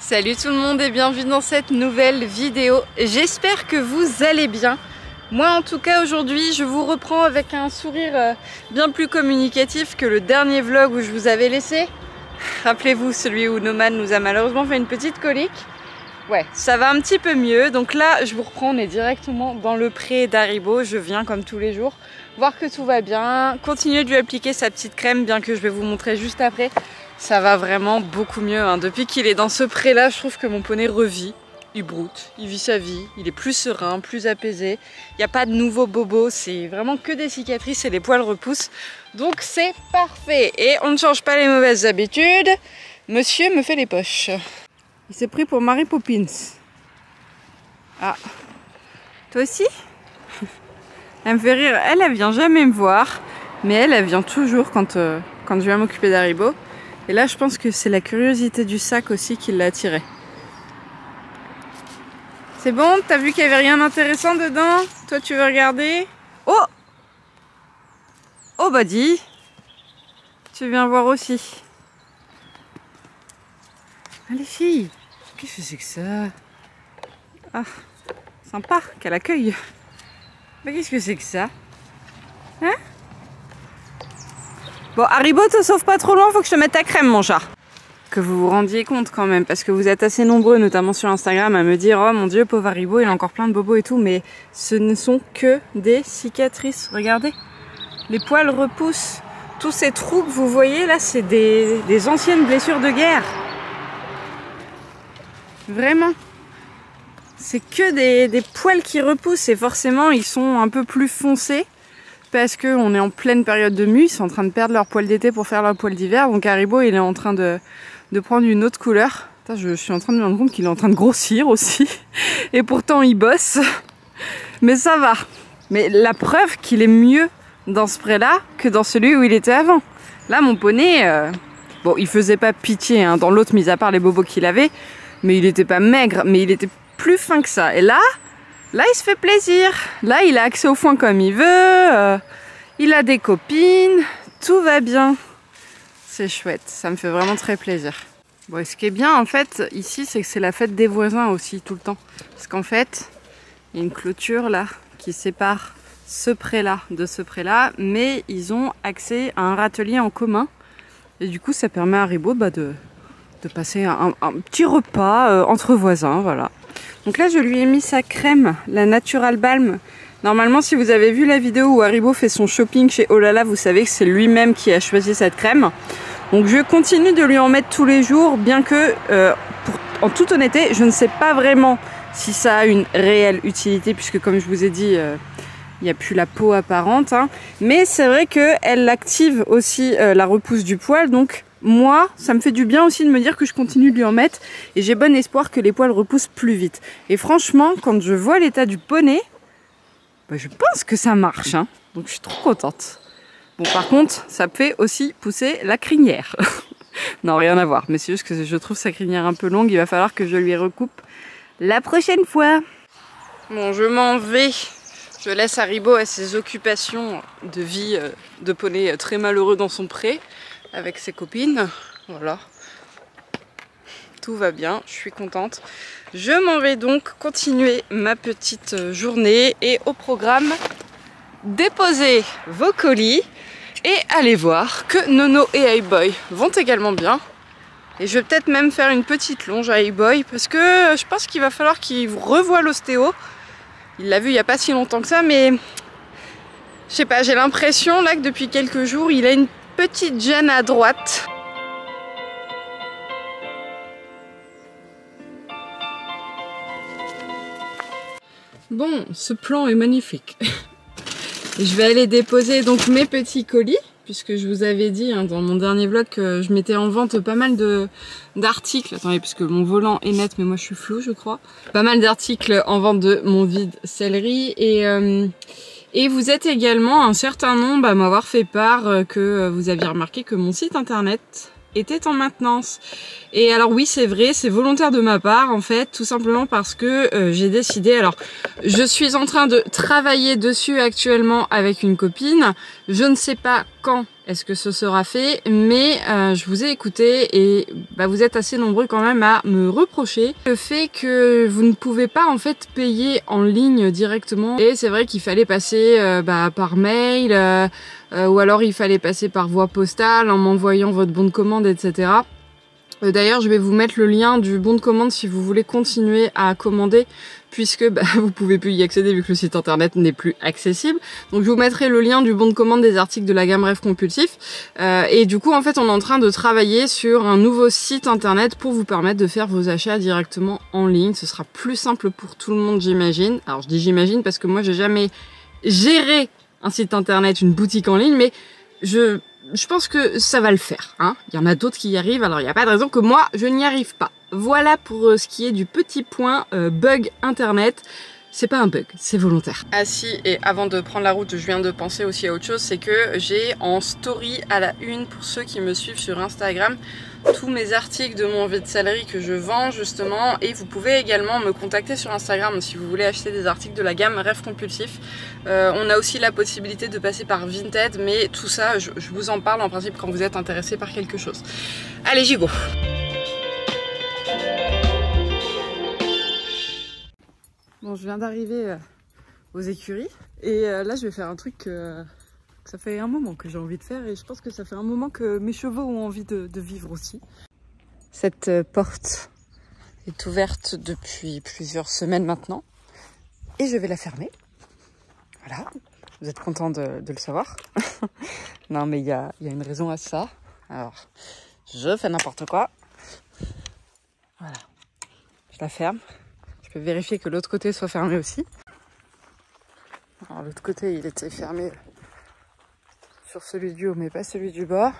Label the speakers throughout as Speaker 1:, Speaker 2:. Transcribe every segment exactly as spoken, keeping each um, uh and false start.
Speaker 1: Salut tout le monde et bienvenue dans cette nouvelle vidéo. J'espère que vous allez bien. Moi en tout cas aujourd'hui je vous reprends avec un sourire bien plus communicatif que le dernier vlog où je vous avais laissé. Rappelez-vous celui où Nomad nous a malheureusement fait une petite colique. Ouais, ça va un petit peu mieux. Donc là je vous reprends, on est directement dans le pré d'Haribo. Je viens comme tous les jours voir que tout va bien. Continuer de lui appliquer sa petite crème, bien que je vais vous montrer juste après. Ça va vraiment beaucoup mieux, hein. Depuis qu'il est dans ce pré là, je trouve que mon poney revit. Il broute, il vit sa vie, il est plus serein, plus apaisé. Il n'y a pas de nouveaux bobos, c'est vraiment que des cicatrices et les poils repoussent. Donc c'est parfait. Et on ne change pas les mauvaises habitudes. Monsieur me fait les poches. Il s'est pris pour Mary Poppins. Ah, toi aussi? Elle me fait rire. Elle, elle vient jamais me voir. Mais elle, elle vient toujours quand, euh, quand je viens m'occuper d'Haribo. Et là, je pense que c'est la curiosité du sac aussi qui l'a attiré. C'est bon? T'as vu qu'il n'y avait rien d'intéressant dedans? Toi, tu veux regarder? Oh! Oh, bah dis! Tu viens voir aussi. Allez, filles! Qu'est-ce que c'est que ça? Ah, sympa qu'elle accueille. Mais qu'est-ce que c'est que ça? Hein? Bon, Haribo, te sauve pas trop loin, faut que je te mette ta crème, mon chat. Que vous vous rendiez compte quand même, parce que vous êtes assez nombreux, notamment sur Instagram, à me dire « Oh mon Dieu, pauvre Haribo, il a encore plein de bobos et tout », mais ce ne sont que des cicatrices. Regardez, les poils repoussent. Tous ces trous que vous voyez là, c'est des, des anciennes blessures de guerre. Vraiment. C'est que des, des poils qui repoussent et forcément, ils sont un peu plus foncés. Parce qu'on est en pleine période de mue, ils sont en train de perdre leur poil d'été pour faire leur poil d'hiver. Donc Haribo, il est en train de, de prendre une autre couleur. Putain, je, je suis en train de me rendre compte qu'il est en train de grossir aussi. Et pourtant, il bosse. Mais ça va. Mais la preuve qu'il est mieux dans ce pré-là que dans celui où il était avant. Là, mon poney, euh... bon, il faisait pas pitié hein, dans l'autre, mis à part les bobos qu'il avait. Mais il était pas maigre, mais il était plus fin que ça. Et là... Là, il se fait plaisir. Là, il a accès au foin comme il veut. Euh, il a des copines. Tout va bien. C'est chouette. Ça me fait vraiment très plaisir. Bon, et ce qui est bien, en fait, ici, c'est que c'est la fête des voisins aussi, tout le temps. Parce qu'en fait, il y a une clôture, là, qui sépare ce pré-là de ce pré-là. Mais ils ont accès à un râtelier en commun. Et du coup, ça permet à Haribo bah, de, de passer un, un petit repas euh, entre voisins, voilà. Donc là, je lui ai mis sa crème, la Natural Balm. Normalement, si vous avez vu la vidéo où Haribo fait son shopping chez Olala, vous savez que c'est lui-même qui a choisi cette crème. Donc je continue de lui en mettre tous les jours, bien que, euh, pour, en toute honnêteté, je ne sais pas vraiment si ça a une réelle utilité, puisque comme je vous ai dit, euh, il n'y a plus la peau apparente. Hein. Mais c'est vrai qu'elle active aussi euh, la repousse du poil, donc... Moi, ça me fait du bien aussi de me dire que je continue de lui en mettre et j'ai bon espoir que les poils repoussent plus vite. Et franchement, quand je vois l'état du poney, bah je pense que ça marche. Hein. Donc je suis trop contente. Bon, par contre, ça fait aussi pousser la crinière. Non, rien à voir. Mais c'est juste que je trouve sa crinière un peu longue. Il va falloir que je lui recoupe la prochaine fois. Bon, je m'en vais. Je laisse Haribo à ses occupations de vie de poney très malheureux dans son pré. Avec ses copines, voilà, tout va bien, je suis contente. Je m'en vais donc continuer ma petite journée et au programme, déposer vos colis et aller voir que Nono et Hey-Boy vont également bien. Et je vais peut-être même faire une petite longe à Hey-Boy parce que je pense qu'il va falloir qu'il revoie l'ostéo. Il l'a vu il n'y a pas si longtemps que ça, mais je sais pas, j'ai l'impression là que depuis quelques jours il a une petite gêne à droite. Bon, ce plan est magnifique. Je vais aller déposer donc mes petits colis, puisque je vous avais dit hein, dans mon dernier vlog que je mettais en vente pas mal de d'articles. Attendez, parce que mon volant est net, mais moi je suis floue, je crois. Pas mal d'articles en vente de mon vide céleri et... Euh, Et vous êtes également un certain nombre à m'avoir fait part que vous aviez remarqué que mon site internet était en maintenance. Et alors oui, c'est vrai, c'est volontaire de ma part en fait, tout simplement parce que euh, j'ai décidé, alors je suis en train de travailler dessus actuellement avec une copine, je ne sais pas quand est-ce que ce sera fait, mais euh, je vous ai écouté et bah, vous êtes assez nombreux quand même à me reprocher le fait que vous ne pouvez pas en fait payer en ligne directement. Et c'est vrai qu'il fallait passer euh, bah, par mail euh, euh, ou alors il fallait passer par voie postale en m'envoyant votre bon de commande, et cetera. Euh, D'ailleurs, je vais vous mettre le lien du bon de commande si vous voulez continuer à commander, puisque bah, vous pouvez plus y accéder vu que le site internet n'est plus accessible. Donc je vous mettrai le lien du bon de commande des articles de la gamme Rêve Compulsif. Euh, et du coup, en fait, on est en train de travailler sur un nouveau site internet pour vous permettre de faire vos achats directement en ligne. Ce sera plus simple pour tout le monde, j'imagine. Alors je dis j'imagine parce que moi, j'ai jamais géré un site internet, une boutique en ligne, mais je... Je pense que ça va le faire, hein. Il y en a d'autres qui y arrivent, alors il n'y a pas de raison que moi, je n'y arrive pas. Voilà pour ce qui est du petit point euh, bug internet. C'est pas un bug, c'est volontaire. Ah si, et avant de prendre la route, je viens de penser aussi à autre chose, c'est que j'ai en story à la une, pour ceux qui me suivent sur Instagram, tous mes articles de mon vide-salerie que je vends justement, et vous pouvez également me contacter sur Instagram si vous voulez acheter des articles de la gamme Rêve Compulsif. Euh, on a aussi la possibilité de passer par Vinted, mais tout ça, je, je vous en parle en principe quand vous êtes intéressé par quelque chose. Allez, j'y go! Bon, je viens d'arriver euh, aux écuries et euh, là je vais faire un truc euh, que ça fait un moment que j'ai envie de faire et je pense que ça fait un moment que mes chevaux ont envie de, de vivre aussi. Cette euh, porte est ouverte depuis plusieurs semaines maintenant et je vais la fermer. Voilà, vous êtes contents de, de le savoir. Non mais il y a, y a une raison à ça. Alors, je fais n'importe quoi. Voilà, je la ferme. Je peux vérifier que l'autre côté soit fermé aussi. Alors l'autre côté il était fermé sur celui du haut mais pas celui du bas.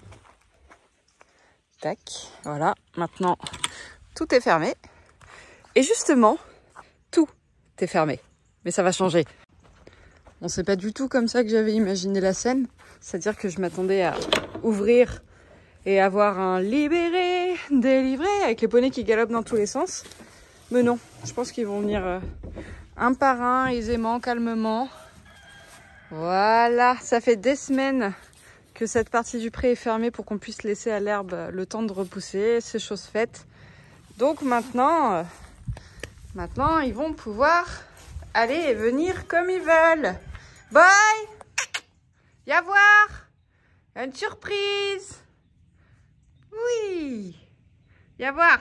Speaker 1: Tac, voilà, maintenant tout est fermé. Et justement, tout est fermé. Mais ça va changer. Bon, c'est pas du tout comme ça que j'avais imaginé la scène. C'est-à-dire que je m'attendais à ouvrir et avoir un libéré, délivré avec les poneys qui galopent dans tous les sens. Mais non, je pense qu'ils vont venir euh, un par un, aisément, calmement. Voilà, ça fait des semaines que cette partie du pré est fermée pour qu'on puisse laisser à l'herbe le temps de repousser. C'est chose faite. Donc maintenant, euh, maintenant ils vont pouvoir aller et venir comme ils veulent. Boy, viens voir, une surprise. Oui, viens voir.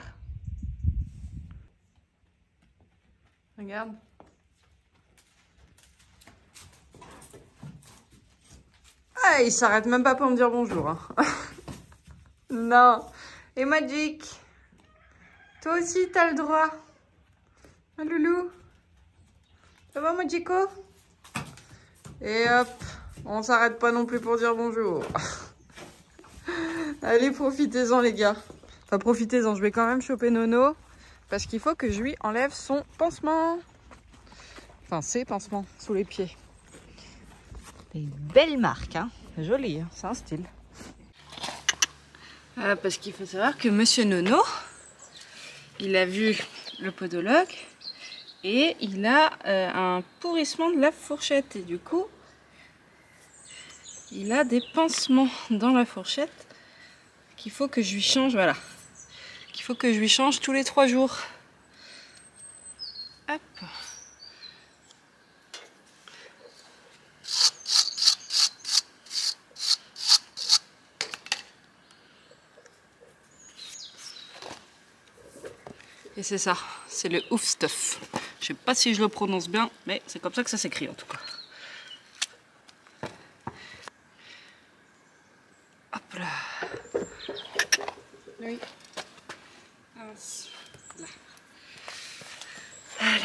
Speaker 1: Regarde. Ah, il s'arrête même pas pour me dire bonjour. Hein. Non. Et Magic, toi aussi t'as le droit. Un loulou. Ça va Magico? Et hop, on s'arrête pas non plus pour dire bonjour. Allez, profitez-en les gars. Enfin, profitez-en, je vais quand même choper Nono. Parce qu'il faut que je lui enlève son pansement. Enfin, ses pansements sous les pieds. Une belle marque, hein. Jolie, hein. C'est un style. Voilà, parce qu'il faut savoir que Monsieur Nono, il a vu le podologue et il a euh, un pourrissement de la fourchette. Et du coup, il a des pansements dans la fourchette qu'il faut que je lui change. Voilà. Qu'il faut que je lui change tous les trois jours. Hop. Et c'est ça, c'est le ouf stuff. Je sais pas si je le prononce bien, mais c'est comme ça que ça s'écrit en tout cas. Hop là. Oui. Là. Allez.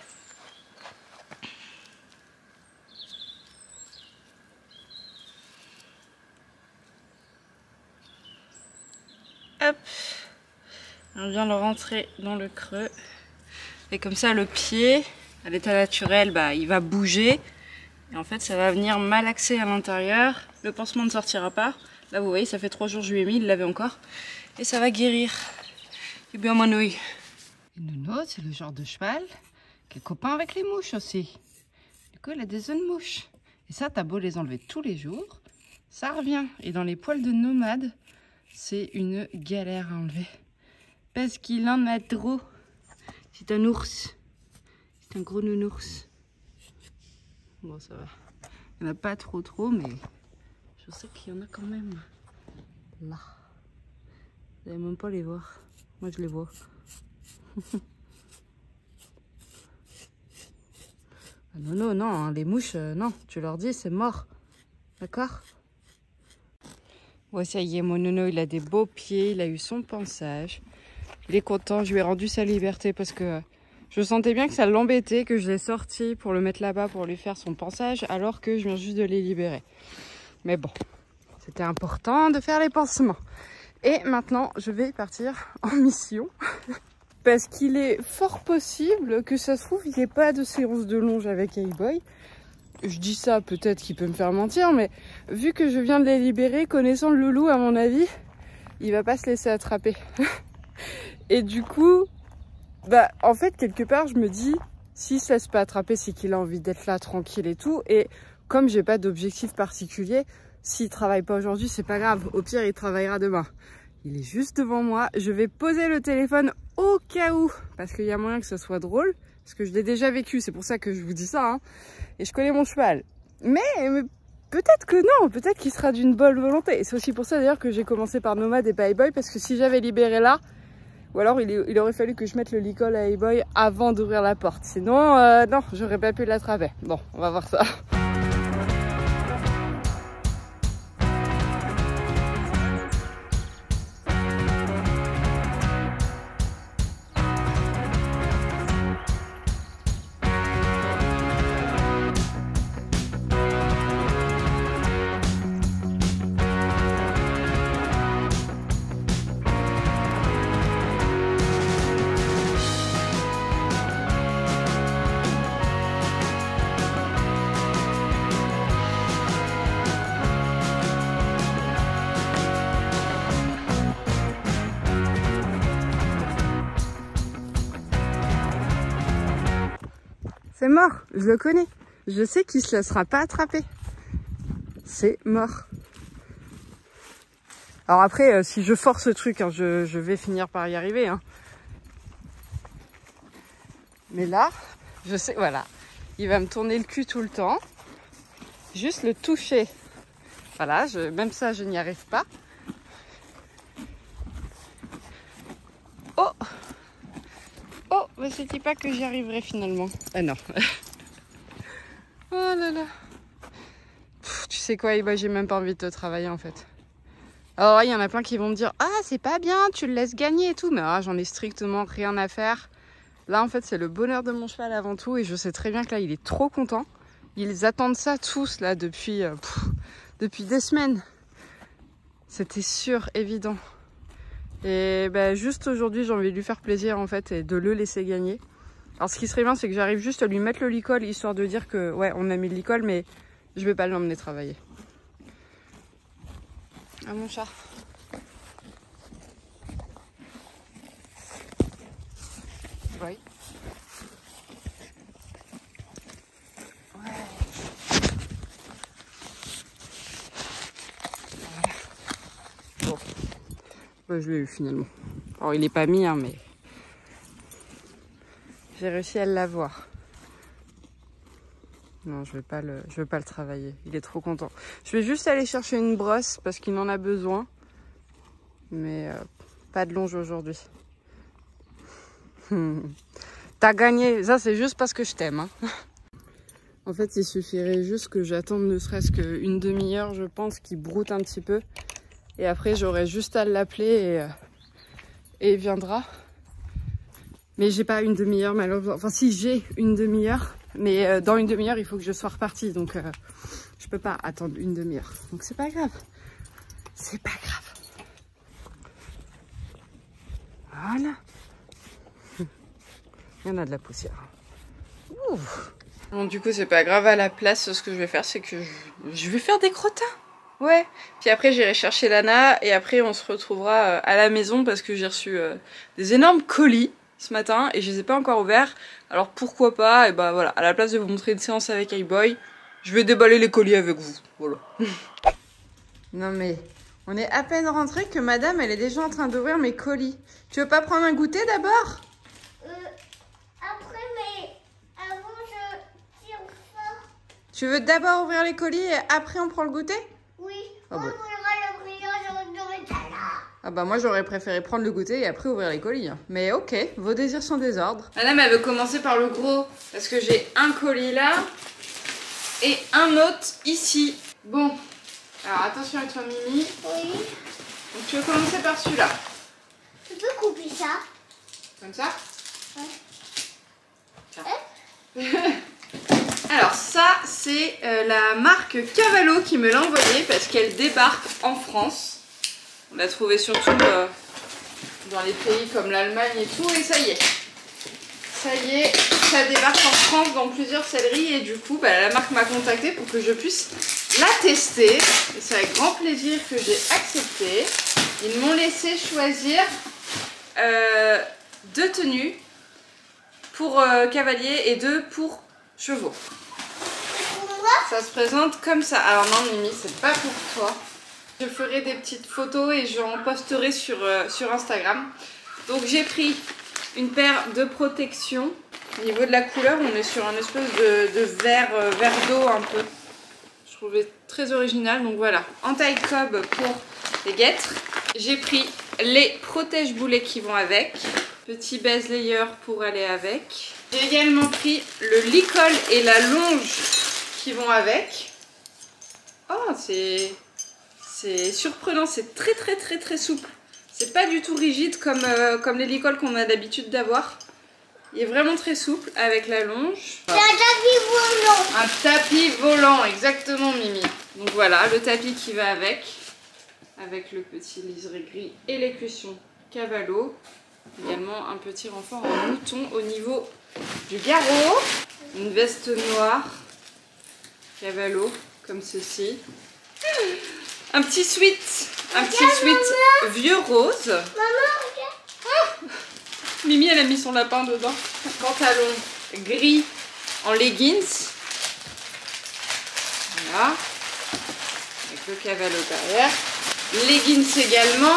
Speaker 1: Hop. On vient le rentrer dans le creux. Et comme ça, le pied, à l'état naturel, bah, il va bouger. Et en fait, ça va venir malaxer à l'intérieur. Le pansement ne sortira pas. Là, vous voyez, ça fait trois jours que je lui ai mis, il l'avait encore. Et ça va guérir. Et bien, mon ouïe. Nono, c'est le genre de cheval qui est copain avec les mouches aussi. Du coup, il a des œufs de mouches. Et ça, t'as beau les enlever tous les jours, ça revient. Et dans les poils de nomade, c'est une galère à enlever. Parce qu'il en a trop. C'est un ours. C'est un gros nounours. Bon, ça va. Il n'y en a pas trop trop, mais je sais qu'il y en a quand même. Là. Vous n'allez même pas les voir. Moi, je les vois. Ah non, non, non, hein, les mouches, euh, non. Tu leur dis, c'est mort. D'accord? Ouais, ça y est, mon nono, il a des beaux pieds. Il a eu son pansage. Il est content. Je lui ai rendu sa liberté parce que je sentais bien que ça l'embêtait, que je l'ai sorti pour le mettre là-bas pour lui faire son pansage, alors que je viens juste de les libérer. Mais bon, c'était important de faire les pansements. Et maintenant, je vais partir en mission. Parce qu'il est fort possible que ça se trouve, il n'y ait pas de séance de longe avec Hey-Boy. Je dis ça, peut-être qu'il peut me faire mentir, mais vu que je viens de les libérer, connaissant le loulou, à mon avis, il va pas se laisser attraper. Et du coup, bah, en fait, quelque part, je me dis, s'il se laisse pas attraper, c'est qu'il a envie d'être là, tranquille et tout. Et comme j'ai pas d'objectif particulier, s'il travaille pas aujourd'hui, c'est pas grave. Au pire, il travaillera demain. Il est juste devant moi. Je vais poser le téléphone au cas où, parce qu'il y a moyen que ce soit drôle, parce que je l'ai déjà vécu, c'est pour ça que je vous dis ça, hein. Et je connais mon cheval. Mais, mais peut-être que non, peut-être qu'il sera d'une bonne volonté. Et c'est aussi pour ça d'ailleurs que j'ai commencé par Nomade et pas Hey-Boy, parce que si j'avais libéré là, ou alors il, il aurait fallu que je mette le licol à Hey-Boy avant d'ouvrir la porte. Sinon, euh, non, j'aurais pas pu l'attraper. Bon, on va voir ça. C'est mort, je le connais. Je sais qu'il se laissera pas attraper. C'est mort. Alors après, euh, si je force ce truc, hein, je, je vais finir par y arriver. Hein. Mais là, je sais, voilà. Il va me tourner le cul tout le temps. Juste le toucher. Voilà, je, même ça, je n'y arrive pas. Oh! Oh, mais c'était pas que j'y arriverais finalement. Ah non. Oh là là. Pff, tu sais quoi, bah, j'ai même pas envie de te travailler en fait. Alors il y en a plein qui vont me dire, ah c'est pas bien, tu le laisses gagner et tout. Mais ah, j'en ai strictement rien à faire. Là en fait c'est le bonheur de mon cheval avant tout. Et je sais très bien que là il est trop content. Ils attendent ça tous là depuis, euh, pff, depuis des semaines. C'était sûr, évident. Et ben, juste aujourd'hui, j'ai envie de lui faire plaisir en fait et de le laisser gagner. Alors ce qui serait bien, c'est que j'arrive juste à lui mettre le licol, histoire de dire que ouais, on a mis le licol, mais je vais pas l'emmener travailler. Ah mon chat. Oui. Ouais. Voilà. Bon. Ouais, je l'ai eu finalement. Alors il est pas mis, hein, mais j'ai réussi à l'avoir. Non, je vais pas le, je vais pas le travailler. Il est trop content. Je vais juste aller chercher une brosse parce qu'il en a besoin, mais euh, pas de longe aujourd'hui. T'as gagné. Ça, c'est juste parce que je t'aime. Hein. En fait, il suffirait juste que j'attende ne serait-ce qu'une demi-heure, je pense, qu'il broute un petit peu, et après j'aurai juste à l'appeler et, euh, et il viendra. Mais j'ai pas une demi-heure malheureusement. Enfin si, j'ai une demi-heure, mais euh, dans une demi-heure il faut que je sois repartie, donc euh, je peux pas attendre une demi-heure. Donc c'est pas grave, c'est pas grave. Voilà. Il y en a de la poussière. Ouh. Bon, du coup c'est pas grave, à la place ce que je vais faire c'est que je, je vais faire des crottins. Ouais, puis après j'irai chercher Lana et après on se retrouvera à la maison parce que j'ai reçu euh, des énormes colis ce matin et je les ai pas encore ouverts. Alors pourquoi pas, et bah voilà, à la place de vous montrer une séance avec Hey-Boy, je vais déballer les colis avec vous, voilà. Non mais, on est à peine rentré que madame, elle est déjà en train d'ouvrir mes colis. Tu veux pas prendre un goûter d'abord?
Speaker 2: Euh, après, mais avant, je tire fort.
Speaker 1: Tu veux d'abord ouvrir les colis et après on prend le goûter?
Speaker 2: Oui,
Speaker 1: Ah
Speaker 2: on
Speaker 1: bah.
Speaker 2: ouvrira le brillant de métal.
Speaker 1: Ah bah moi j'aurais préféré prendre le goûter et après ouvrir les colis. Hein. Mais ok, vos désirs sont des ordres. Madame, elle veut commencer par le gros parce que j'ai un colis là et un autre ici. Bon, alors attention avec toi Mimi.
Speaker 2: Oui.
Speaker 1: Donc tu veux commencer par celui-là.
Speaker 2: Tu peux couper ça?
Speaker 1: Comme ça?
Speaker 2: Ouais.
Speaker 1: Tiens. Alors ça c'est euh, la marque Cavallo qui me l'a envoyé parce qu'elle débarque en France. On l'a trouvé surtout euh, dans les pays comme l'Allemagne et tout et ça y est. Ça y est, ça débarque en France dans plusieurs selleries et du coup bah, la marque m'a contacté pour que je puisse la tester. Et c'est avec grand plaisir que j'ai accepté. Ils m'ont laissé choisir euh, deux tenues pour euh, cavalier et deux pour chevaux.
Speaker 2: Pour moi?
Speaker 1: Ça se présente comme ça. Alors non Mimi, c'est pas pour toi. Je ferai des petites photos et j'en posterai sur, euh, sur Instagram. Donc j'ai pris une paire de protection. Au niveau de la couleur, on est sur un espèce de, de vert, euh, vert d'eau un peu. Je trouvais très original. Donc voilà, en taille cob pour les guêtres. J'ai pris les protège-boulets qui vont avec. Petit base layer pour aller avec. J'ai également pris le licol et la longe qui vont avec. Oh, c'est... C'est surprenant, c'est très très très très souple. C'est pas du tout rigide comme, euh, comme les licoles qu'on a d'habitude d'avoir. Il est vraiment très souple avec la longe.
Speaker 2: C'est un tapis volant.
Speaker 1: Un tapis volant, exactement Mimi. Donc voilà, le tapis qui va avec. Avec le petit liseré gris et les cushions Cavallo. Également un petit renfort en mouton au niveau du garrot. Une veste noire Cavallo, comme ceci. Un petit sweat, un petit sweat vieux rose.
Speaker 2: Maman, regarde.
Speaker 1: Ah, Mimi, elle a mis son lapin dedans. Pantalon gris en leggings. Voilà. Avec le Cavallo derrière. Leggings également.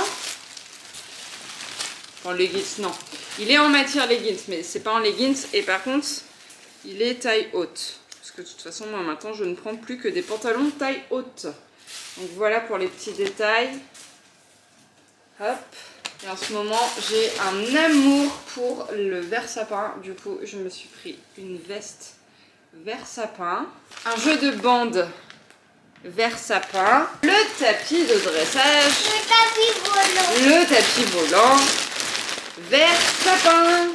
Speaker 1: En leggings, non. Il est en matière leggings, mais c'est pas en leggings. Et par contre, il est taille haute. Parce que de toute façon, moi maintenant, je ne prends plus que des pantalons taille haute. Donc voilà pour les petits détails. Hop. Et en ce moment, j'ai un amour pour le vert sapin. Du coup, je me suis pris une veste vert sapin. Un jeu de bandes vert sapin. Le tapis de dressage.
Speaker 2: Le tapis volant.
Speaker 1: Le tapis volant. Vert sapin.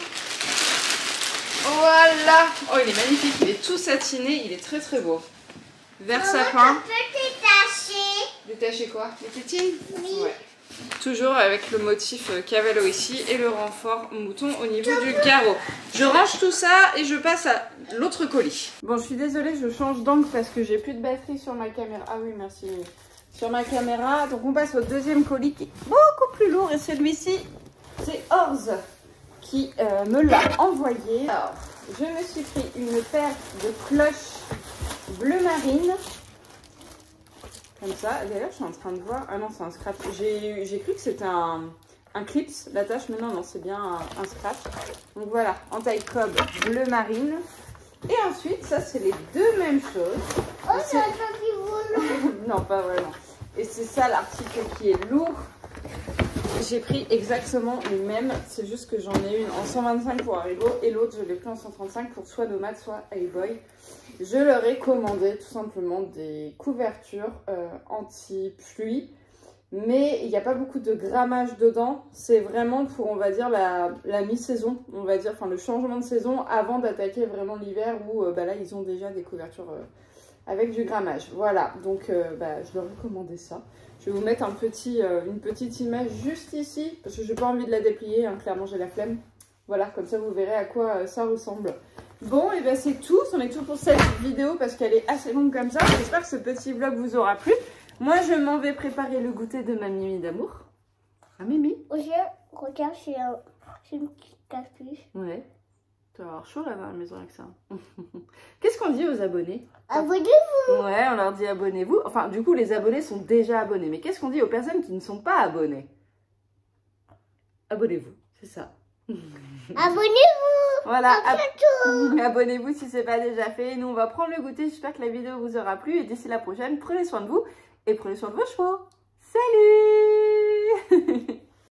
Speaker 1: Voilà. Oh, il est magnifique. Il est tout satiné. Il est très très beau. Vert
Speaker 2: Maman,
Speaker 1: sapin.
Speaker 2: tu peux détacher.
Speaker 1: Détacher quoi? Les tétines?
Speaker 2: Oui.
Speaker 1: Ouais. Toujours avec le motif Cavallo ici et le renfort mouton au niveau du garrot. Je range tout ça et je passe à l'autre colis. Bon, je suis désolée, je change d'angle parce que j'ai plus de batterie sur ma caméra. Ah oui, merci. Sur ma caméra. Donc on passe au deuxième colis qui est beaucoup plus lourd et celui-ci, c'est Orz qui euh, me l'a envoyé. Alors, je me suis pris une paire de cloches bleu marine. Comme ça. D'ailleurs, je suis en train de voir. Ah non, c'est un scratch. J'ai cru que c'était un, un clips, l'attache, mais non, non, c'est bien un, un scratch. Donc voilà, en taille cob bleu marine. Et ensuite, ça, c'est les deux mêmes choses.
Speaker 2: Oh, c'est un tapis volant.
Speaker 1: Non, pas vraiment. Et c'est ça l'article qui est lourd. J'ai pris exactement les mêmes. C'est juste que j'en ai une en cent vingt-cinq pour Haribo et l'autre, je l'ai pris en cent trente-cinq pour soit Nomad, soit Hey-Boy. Je leur ai commandé tout simplement des couvertures euh, anti-pluie, mais il n'y a pas beaucoup de grammage dedans. C'est vraiment pour, on va dire, la, la mi-saison, on va dire, enfin le changement de saison avant d'attaquer vraiment l'hiver où euh, bah, là ils ont déjà des couvertures euh, avec du grammage. Voilà, donc euh, bah, je leur ai commandé ça. Je vais vous mettre un petit, euh, une petite image juste ici, parce que je n'ai pas envie de la déplier, hein, clairement j'ai la flemme. Voilà, comme ça vous verrez à quoi euh, ça ressemble. Bon, et bien c'est tout, c'en est tout pour cette vidéo parce qu'elle est assez longue comme ça. J'espère que ce petit vlog vous aura plu. Moi, je m'en vais préparer le goûter de ma Mimi d'amour. Ah, Mimi?
Speaker 2: Je regarde, c'est un... une petite capuche.
Speaker 1: Ouais. Tu vas avoir chaud là dans la maison avec ça. Qu'est-ce qu'on dit aux abonnés?
Speaker 2: Abonnez-vous.
Speaker 1: Ouais, on leur dit abonnez-vous. Enfin, du coup, les abonnés sont déjà abonnés. Mais qu'est-ce qu'on dit aux personnes qui ne sont pas abonnées? Abonnez-vous, c'est ça.
Speaker 2: Abonnez-vous.
Speaker 1: Voilà,
Speaker 2: À bientôt.
Speaker 1: abonnez-vous si ce n'est pas déjà fait. Nous, on va prendre le goûter. J'espère que la vidéo vous aura plu. Et d'ici la prochaine, prenez soin de vous et prenez soin de vos chevaux. Salut.